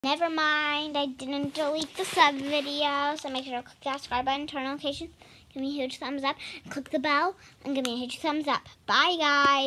Never mind, I didn't delete the sub video, so make sure to click that subscribe button, turn on notifications, give me a huge thumbs up, click the bell, and give me a huge thumbs up. Bye, guys.